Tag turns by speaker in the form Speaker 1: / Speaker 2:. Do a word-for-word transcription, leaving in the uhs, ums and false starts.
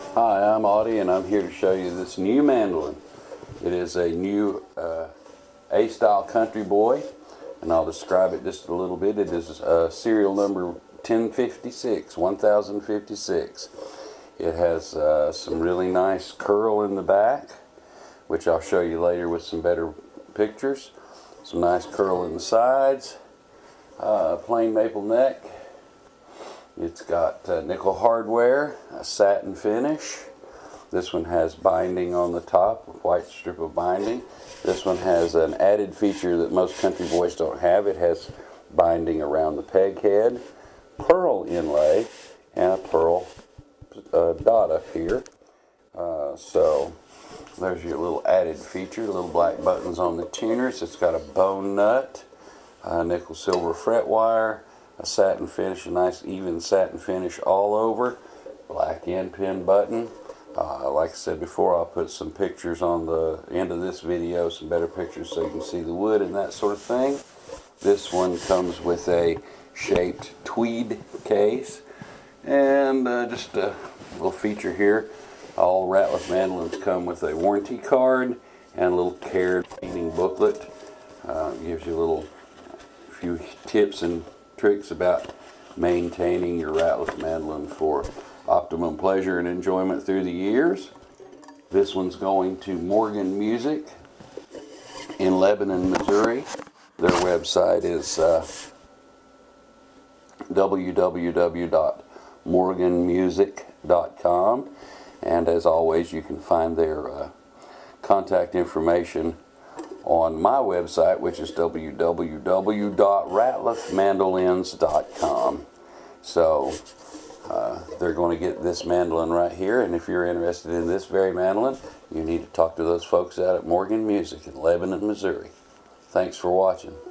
Speaker 1: Hi, I'm Audie and I'm here to show you this new mandolin. It is a new uh, A-style Country Boy, and I'll describe it just a little bit. It is uh, serial number ten fifty-six, one thousand fifty-six. It has uh, some really nice curl in the back, which I'll show you later with some better pictures. Some nice curl in the sides, uh, plain maple neck. It's got uh, nickel hardware, a satin finish. This one has binding on the top, a white strip of binding. This one has an added feature that most Country Boys don't have. It has binding around the peg head, pearl inlay, and a pearl uh, dot up here. Uh, so there's your little added feature, little black buttons on the tuners. It's got a bone nut, a nickel silver fret wire, a satin finish, a nice even satin finish all over, black end pin button. Uh, like I said before, I'll put some pictures on the end of this video, some better pictures so you can see the wood and that sort of thing. This one comes with a shaped tweed case, and uh, just a little feature here. All Ratliff mandolins come with a warranty card and a little care painting booklet. Uh, gives you a little few tips and tricks about maintaining your Ratliff mandolin for optimum pleasure and enjoyment through the years. This one's going to Morgan Music in Lebanon, Missouri. Their website is uh, w w w dot morgan music dot com, and as always you can find their uh, contact information on my website, which is w w w dot ratliff mandolins dot com. So uh, they're going to get this mandolin right here, and if you're interested in this very mandolin, you need to talk to those folks out at Morgan Music in Lebanon, Missouri. Thanks for watching.